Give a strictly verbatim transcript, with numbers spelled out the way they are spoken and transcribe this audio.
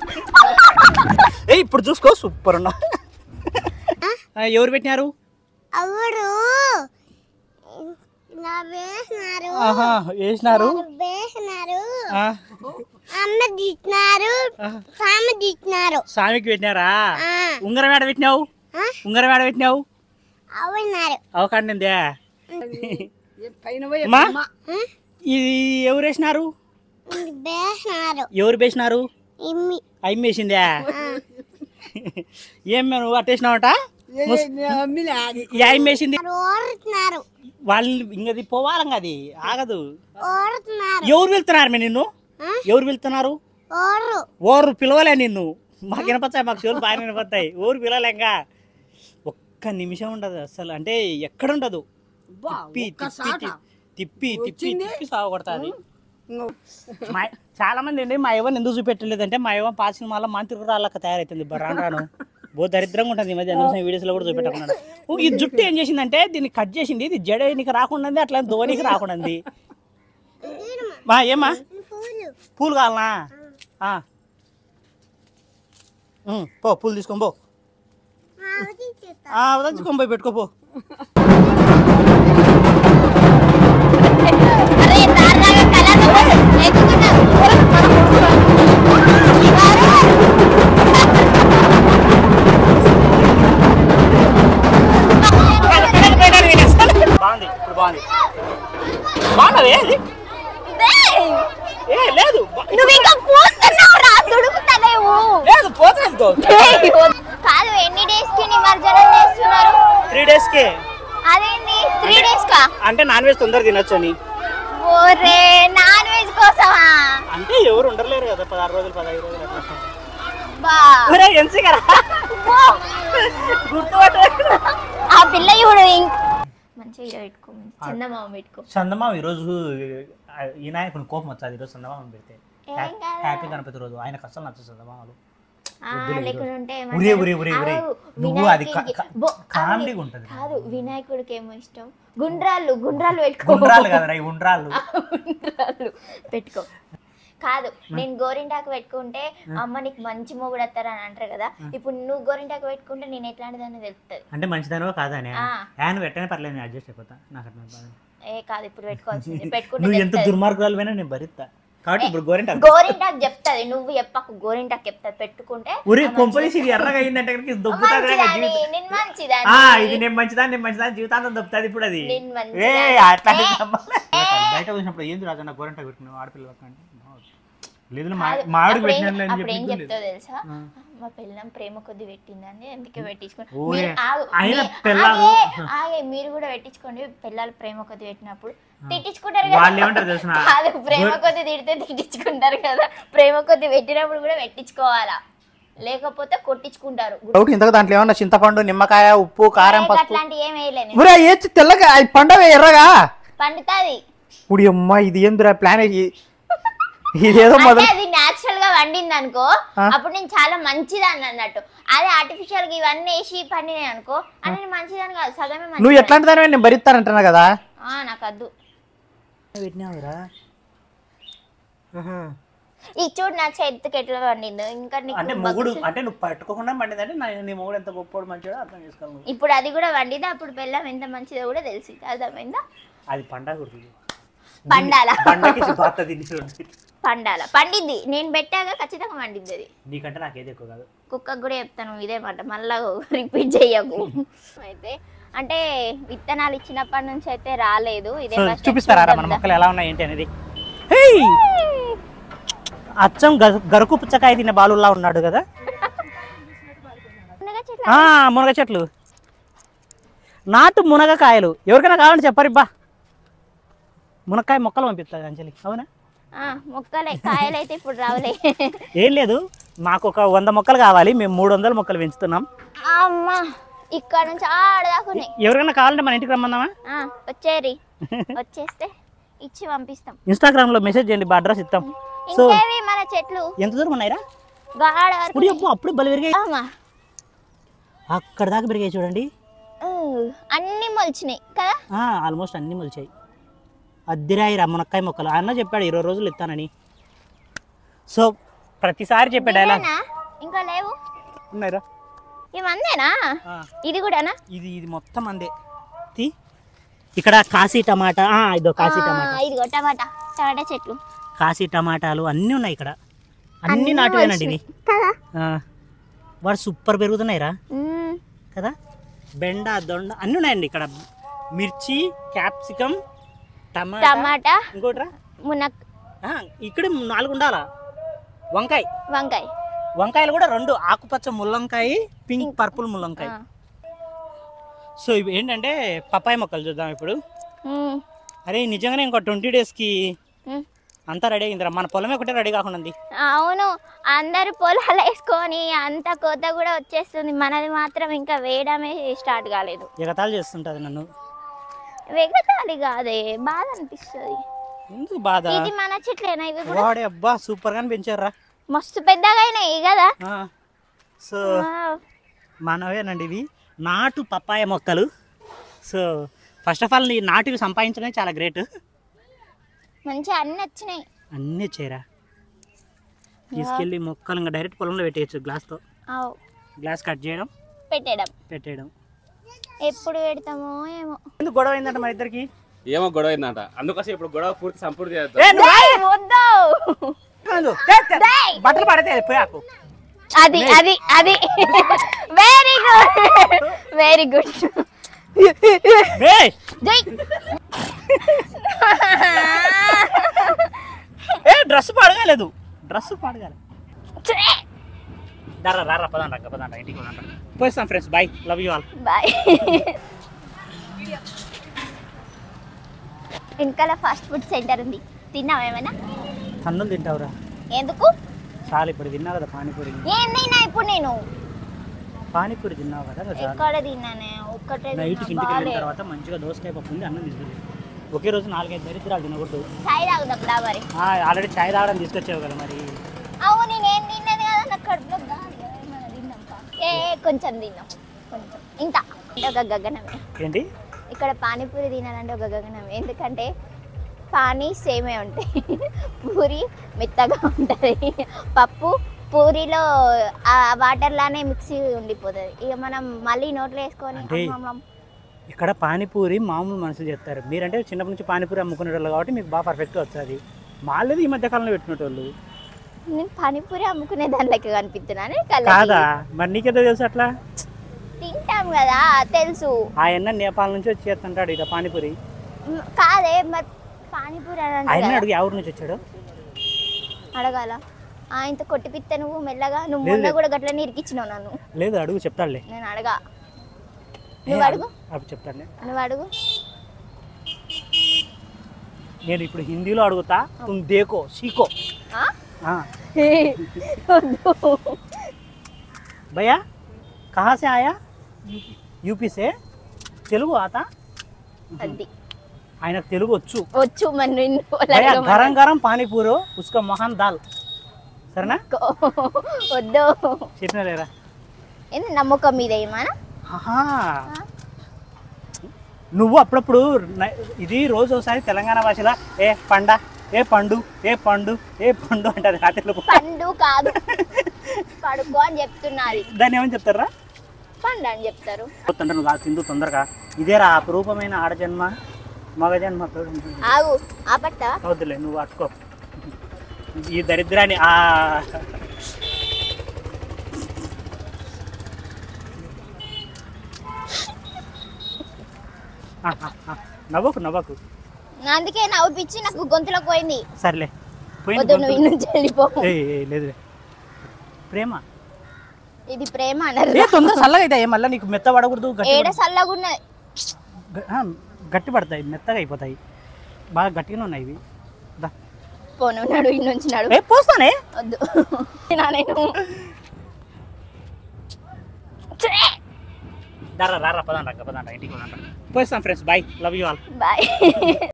ఏ ఇప్పుడు చూసుకో సూపర్ ఉన్నా. ఎవరు పెట్టినారు? అవరు నా వేసినారు. ఆహా వేసినారు. వేసినారు. అమ్మ దిట్నారు. సామి దిట్నారు. సామికి పెట్టినారా? ఉంగరం ఏడ పెట్టినావు? ఉంగరం ఏడ పెట్టినావు? అవునారు. అవకాండిందే. ఇది ఎవరు వేసినారు? వేసినారు. ఎవరు వేసినారు? అమ్మ వేసిందే. ఏం నువ్వు అట్టేసినావట? ఏం వేసింది? వాళ్ళు ఇంకది పోవాలంగా, అది ఆగదు. ఎవరు వెళ్తున్నారు మే నిన్ను? ఎవరు వెళ్తున్నారు? ఓరు పిలవలే నిన్ను. మాకు వినపచ్చాయి, మాకు చెవులు బాగా వినపడతాయి. ఊరు పిలవలేంగా. ఒక్క నిమిషం ఉండదు అసలు, అంటే ఎక్కడ ఉండదు. తిప్పి తిప్పి తిప్పి తిప్పి తిప్పి సాగొడతాది. చాలా మంది అండి మా యవ్వని ఎందుకు చూపెట్టలేదంటే, మా యవ్వ పాత సినిమాలో మంత్రి రాళ్ళక తయారైతుంది. రాను రాను బో దరిద్రంగా ఉంటుంది. ఈ మధ్య అందుకోసం వీడియోస్ లో కూడా చూపెట్టకున్నాడు. ఈ జుట్టు ఏం చేసిందంటే దీన్ని కట్ చేసింది. ఇది జడనికి రాకుండా అట్లా ధోనికి రాకుండా. మా ఏమా పూలు కావాలనా? పో పూలు తీసుకో పో. ఉదయించుకొని పోయి పెట్టుకోపో. బాగుంది, ఇప్పుడు బాగుంది. బాగున్నది లేదు కాదు. ఎన్ని డేస్ కి నిమజ్జనం చేస్తున్నారు? త్రీ డేస్ కి. అదేంటి త్రీ డేస్ కా? అంటే నాన్ వెజ్ తొందర తినొచ్చు అని. ఓరే నాన్ వెజ్ కోసమా? అంటే ఎవరు ఉండలేరు కదా పదహారు రోజులు పదహైదు రోజులు అట్లా. ఆ పిల్ల ఇప్పుడు మంచిగా పెట్టుకో, చందమామ పెట్టుకో. చందమామ ఈరోజు ఈ నాయకుని కోపం వచ్చాది. ఈరోజు చందమామ పెడితే హ్యాపీ గణపతి రోజు ఆయనకు అసలు నచ్చదు చందమామలు. నువ్వు అది కామెడీగా ఉంటది. కాదు వినాయకుడికి ఏమో ఇష్టం గుండ్రాళ్ళు. గుండ్రాళ్ళు పెట్టుకో. గుండ్రాళ్ళు కదా ఉండ్రాళ్ళు. గుండ్రాళ్ళు పెట్టుకో. కాదు నేను గోరింటాకు పెట్టుకుంటే అమ్మ నీకు మంచి మొగుడు వస్తారా అని అంటారు కదా. ఇప్పుడు నువ్వు గోరింటాకు పెట్టుకుంటే నేను ఎట్లాంటిదని తెలుస్తుంది. అంటే మంచిదానో కాదని నువ్వు పెట్టనే పర్లేదు, నేను అడ్జస్ట్ అయిపోతా. నాకు ఏ కాదు ఇప్పుడు పెట్టుకోవాల్సింది. పెట్టుకుంటే నువ్వు ఎంత దుర్మార్గాలు పోయినా నేను భరిస్తా. కాబట్టి ఇప్పుడు గోరింటాకు గోరింటాకు చెప్తాది, నువ్వు చెప్పకు. గోరింటాకు చెప్తాది పెట్టుకుంటే. ఊరి కొంపదీసి ఇది ఎర్రగా అయిందంటే దొబ్బుతుంది. ఇది నేను మంచిదా నేను మంచిదా జీవితాంతం దొబ్బుతుంది. ఇప్పుడు అది అట్లా బయట వచ్చినప్పుడు ఏంది రాజు నా గోరింటాకు పెట్టుకున్నావు ఆడపిల్ల లేదు మామిడికి పెట్టిన ఏం చెప్తావు తెలుసా? మా పిల్లం ప్రేమ కొద్ది పెట్టిందని అందుకే పెట్టించుకోండి. మీరు కూడా పెట్టించుకోండి. పిల్లలు ప్రేమ కొద్ది పెట్టినప్పుడు తిట్టించుకుంటారు కదా. కాదు ప్రేమ కొద్ది తిడితే తిట్టించుకుంటారు కదా. ప్రేమ కొద్ది పెట్టినప్పుడు కూడా పెట్టించుకోవాలా, లేకపోతే కొట్టించుకుంటారు. ఇంతకు దాంట్లో ఏమన్నా చింతపండు నిమ్మకాయ ఉప్పు కారం అట్లాంటివి ఏం వేయలేదు. తెల్లగా పండవే ఎర్రగా పండుతుంది. ఇప్పుడు అమ్మా ఇది ఏందిరా ప్లాన్? ఇదేదో అది నేచురల్ గా వండింది అనుకో, అప్పుడు నేను చాలా మంచిదాన్ని అన్నట్టు. అదే ఆర్టిఫిషియల్ గా ఇవన్నీ వేసి పండినాయి అనుకో అని నేను మంచిదాన్ని కాదు, సగమే. నువ్వు ఎట్లాంటి దాని నేను భరిస్తానంటున్నా కదా. నాకు వద్దు. ఈ చూడు నా చేతికి ఎట్లా పండిందో. ఇంకా అంటే మొగుడు అంటే నువ్వు పట్టుకోకుండా పండిందంటే నీ మొగుడు ఎంత గొప్ప మంచిదో అర్థం చేసుకోవాలి. ఇప్పుడు అది కూడా వండిదా, అప్పుడు బెల్లం ఎంత మంచిదో కూడా తెలిసి అర్థమైందా? అది పండగ పండాల పండాల పండిద్ది. నేను పెట్టాక ఖచ్చితంగా పండిద్ది అది. నీకంటే నాకేది ఎక్కువ కాదు. కుక్కకు కూడా చెప్తాను ఇదే మాట, మళ్ళా రిపీట్ చెయ్యకు. అయితే అంటే విత్తనాలు ఇచ్చినప్పటి నుంచి అయితే రాలేదు. ఇదే చూపిస్తారా మన మొక్కలు ఎలా ఉన్నాయి ఏంటి అనేది? అచ్చం గరుకు పుచ్చకాయ తినే బాలులా ఉన్నాడు కదా. మునగ చెట్లు, నాటు మునగకాయలు. ఎవరికైనా కావాలని చెప్పరిబ్బా. మునక్కాయ మొక్కలు పంపిస్తుంది అంజలి, అవునా? మొక్కలే, కాయలు అయితే ఇప్పుడు రావలే. ఏం లేదు, మాకు ఒక వంద మొక్కలు కావాలి. మేము మూడు వందల మొక్కలు పెంచుతున్నాం. అమ్మా ఇక్కడ నుంచి ఆడదాకుని. ఎవరికైనా కావాలంటే మన ఇంటికి రమ్మందామా? వచ్చేరి, వచ్చేస్తే ఇచ్చి పంపిస్తాం. ఇన్స్టాగ్రామ్ లో మెసేజ్ చేయండి, అడ్రస్ ఇస్తాం. సో మన చెట్లు ఎంత దూరం ఉన్నాయిరా? అప్పుడు బలి పెరిగాయి, అక్కడ దాకా పెరిగాయి చూడండి. అన్ని మొలిచినాయి కదా, ఆల్మోస్ట్ అన్ని మొలిచాయి. అద్దిరాయిరా మునక్కాయ మొక్కలు. అన్న చెప్పాడు ఇరవై రోజులు ఇస్తానని. సో ప్రతిసారి చెప్పే డైలాగ్. ఇవేనా? ఇంకా లేవు ఉన్నాయిరా ఇవందేనా? ఇది కూడానా? ఇది ఇది మొత్తం అందే. తీ ఇక్కడ కాశీ టమాటా, ఆ, ఇదో కాశీ టమాటా, ఇదిగో టమాటా టమాటా చెట్లు, కాశీ టమాటాలు అన్నీ ఉన్నాయి ఇక్కడ. అన్ని నాటువేనండి ఇవి కదా. వాడు సూపర్ పెరుగుతున్నాయిరా మ్మ్. కదా. బెండ దొండ అన్నీ ఉన్నాయండి ఇక్కడ. మిర్చి, క్యాప్సికమ్, టమాటా, టమాటా, ఇంకోటిరా మునక్, ఇక్కడ నాలుగు ఉండాలా. వంకాయ వంకాయ, వంకాయలు కూడా రెండు, ఆకుపచ్చ ముల్లంకాయ, పింక్ పర్పుల్ ముల్లంకాయ. సో ఇవి ఏంటంటే పపాయ మొక్కలు చూద్దాం ఇప్పుడు. మ్మ్. అరే నిజంగానే ఇంకో ట్వంటీ డేస్కి మ్మ్. అంతా రెడీ అయిందిరా. మన పొలమే ఒకటే రెడీ కాకుండా ఉంది. అవును, అందరు పొలాలు వేసుకొని అంత కోత కూడా వచ్చేస్తుంది, మనది మాత్రం ఇంకా వేయడమే స్టార్ట్ కాలేదు. ఎగతాళి చేస్తుంటది నన్ను. వెగతాళి కాదే, బాధ అనిపిస్తుంది. ఎందుకు బాధ? ఇది మన చెట్లేనా ఇవి కూడా? వాడే అబ్బా సూపర్ గానే పెంచారా, మస్తు పెద్దగా అయినాయి కదా. సో మనవేనండి ఇవి నాటు పప్పాయ మొక్కలు. సో ఫస్ట్ ఆఫ్ ఆల్ ఈ నాటువి సంపాదించడం చాలా గ్రేట్. మంచిగా అన్ని వచ్చినాయి. అన్నీ వచ్చాయిరా. తీసుకెళ్ళి మొక్కలు ఇంకా డైరెక్ట్ పొలంలో పెట్టేయచ్చు. గ్లాస్తో అవు గ్లాస్ కట్ చేయడం, పెట్టేయడం పెట్టేయడం. ఎప్పుడు పెడతామో ఏమో. ఎందుకు గొడవ అయిందంట మన ఇద్దరికి? ఏమో గొడవ అయిందంట, అందుకోసం ఇప్పుడు గొడవ పూర్తి సంపూర్తి చేద్దాం. బట్టలు పడితే పోయాకు. అది అది అది వెరీ గుడ్ వెరీ గుడ్. ఏ డ్రెస్ పాడగాలేదు, డ్రెస్ పాడగాలి. దారా రారా పదాం రా పదాం రా ఇంటికి పదాం రా. పోయిస్తాం friends, bye, love you all, bye. వెనకాల ఫాస్ట్ ఫుడ్ సెంటర్ ఉంది, తిన్నావా ఏమైనా? తన్నులు తింటావురా? ఎందుకు? చాలా ఇప్పుడు తిన్నావు కదా పానీపూరి. ఏం తిన్నా ఇప్పుడు నేను? పానీపూరి తిన్నావు కదా. ఎక్కడ తిన్నానే? ఒక్కటే. నైట్కి ఇంటికి వెళ్ళిన తర్వాత మంచిగా దోసకాయ పప్పు ఉంది, అన్నం తీసుకెళ్ళి. ఒకే రోజు నాలుగైదు దరిద్రాలు తినకూడదు. చాయ్ తాగుదాం దా మరి. ఆల్రెడీ చాయ్ తాగడం తీసుకొచ్చావు కదా మరి. అవును నేనేం తిన్నది కదా, నాకు కడుపులో గాలి కదా, ఏమైనా తిన్నాం. ఏ కొంచెం తిన్నాం, కొంచెం ఇంత ఒక గగనమే. ఏంటి ఇక్కడ పానీపూరి తినాలంటే ఒక గగనం, ఎందుకంటే పానీ సేమే ఉంటాయి, పూరి మెత్తగా ఉంటుంది, పప్పు పూరిలో ఆ వాటర్లానే మిక్సీ ఉండిపోతుంది. ఇక మనం మళ్ళీ నోట్లో వేసుకొని ఇక్కడ పానీపూరి మామూలు మనుషులు చేస్తారు. మీరంటే చిన్నప్పటి నుంచి పానీపూరి అమ్ముకునే వాళ్ళు కాబట్టి మీకు బాగా పర్ఫెక్ట్గా వస్తుంది. మాలేదు ఈ మధ్య కాలంలో పెట్టినట్టు. నేను పానీపూరి అమ్ముకునే దాని లెక్క కనిపిస్తున్నాను కాదా? మరి నీకెంత తెలుసు అట్లా? తింటాం కదా తెలుసు. ఆయన నేపాల్ నుంచి వచ్చి చేస్తుంటాడు ఇక్కడ పానీపూరి. కాదే మరి పానీపూరి ఆయన అడుగు ఎవరి నుంచి వచ్చాడు అడగాల. ఆయనతో కొట్టిపిత్త నువ్వు మెల్లగా. నువ్వు మొన్న కూడా గట్లనే ఇరికిచ్చినావు నన్ను. లేదు అడుగు, చెప్తాడులే. నేను అడగా, నువ్వు అడుగు. అప్పుడు చెప్తాడులే, నువ్వు అడుగు. నేను ఇప్పుడు హిందీలో అడుగుతా, తుమ్ దేకో సీకో. భయ్యా కహా సే ఆయా? యూపీ సే. తెలుగు ఆతా? అది ఆయనకు తెలుగు వచ్చు. వచ్చు మరి. గరం గరం పానీపూరి ఉస్కా మొహన్ దాల్. సరేనా? వద్దు చెప్పిన లేరా? ఏంది నమ్మకం మీద ఏమన్నా? నువ్వు అప్పుడప్పుడు ఇది రోజు ఒకసారి తెలంగాణ భాషలో ఏ పండ, ఏ పండు, ఏ పండు, ఏ పండు అంటారు. రాత్రిలో పండు కాదు పడుకో అని చెప్తున్నారు. దాన్ని ఏమని చెప్తారా? పండు అని చెప్తారు. నువ్వు కాదు తిందు తొందరగా. ఇదేరా అపురూపమైన ఆడజన్మ మగ జన్మ. ఆగు ఆపట్ట వద్దులే నువ్వు అట్టుకో ఈ దరిద్రాన్ని. ఆ నవ్వకు నవ్వకు, అందుకే నవ్వుపిచ్చి నాకు గొంతులోకి పోయింది. సర్లే వద్దు నువ్వు ఇన్ని నుంచి వెళ్ళిపో. లేదు ప్రేమ, ఇది ప్రేమ అన్నారు. తొందర చల్లగా అయితే మళ్ళీ నీకు మెత్త పడకూడదు. ఏడ చల్లగా ఉన్నది, గట్టి పడతాయి, మెత్తగా అయిపోతాయి. బాగా గట్టిగానే ఉన్నాయి ఇవి. పోను నడు ఇన్ని నుంచి నడు. పోస్తానే వద్దు నేను రారా రారా పదాం రా పదాం రా ఇంటికి పదాం రా. పోయిస్తాం friends, bye, love you all, bye.